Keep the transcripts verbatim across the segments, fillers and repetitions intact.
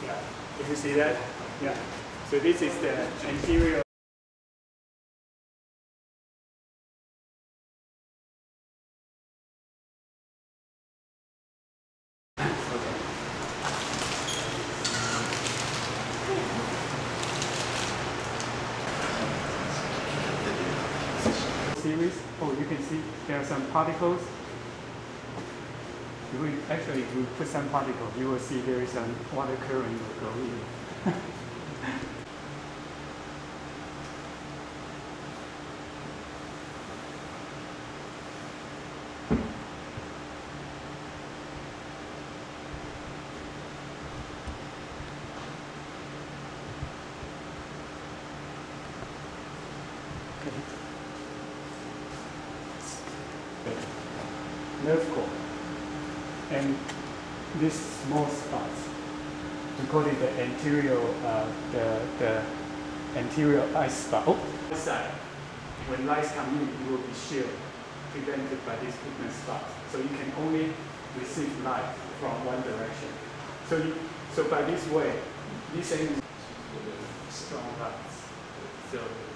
Yeah. If you see that, yeah. So this is the anterior. Series. Oh, you can see there are some particles. If we actually if we put some particles, you will see there is some water current will go in. Nerve core and these small spots, we call it the anterior, uh, the, the anterior eye spot. Oh, this side, when lights come in, it will be shielded, prevented by these pigment spots. So you can only receive light from one direction. So, you, so by this way, this end is strong lights. So,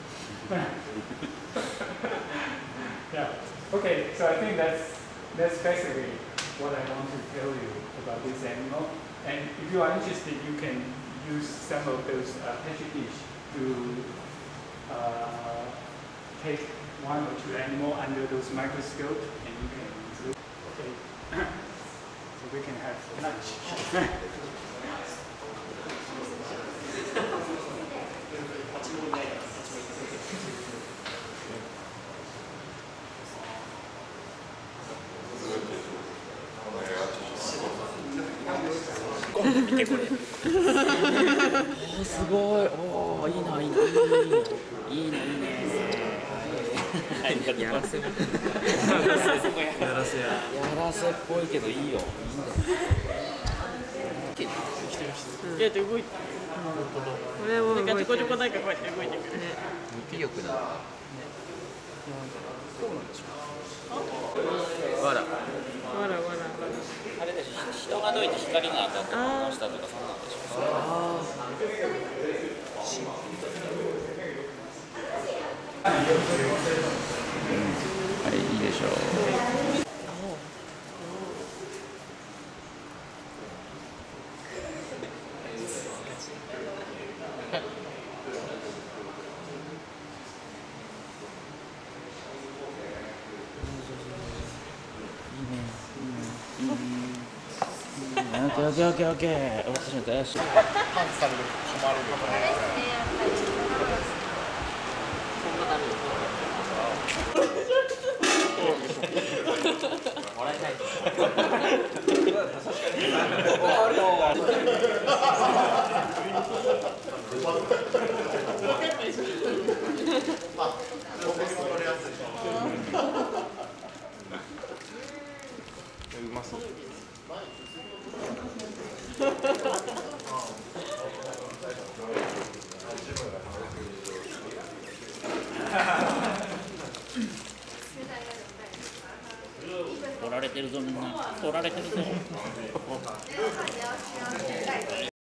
yeah. Okay. So I think that's. That's basically what I want to tell you about this animal. And if you are interested, you can use some of those uh, petri dish to uh, take one or two animals under those microscopes, and you can look. Okay. So we can have lunch. 見てこれ。おおすごい。おおいいな、いいな、いいな、いいな、いいね。はい。やらせ。やらせ。やらせっぽいけどいいよ。いいんだよ。いや、動いて。これもなんかちょこちょこなんかこうやって動いてくる。無気力だ。そうなんでしょう。わら。わらわら。あれで人がどいて光が当たって反応したとかそんなんでしょう。ああ。はい、いいでしょう。オッケーオッケーオッケーオッケー。私の大好き。パンツされると困るよね。そんなダメもらいたい。うまそう。取られてるぞみんな。取られてるぞ。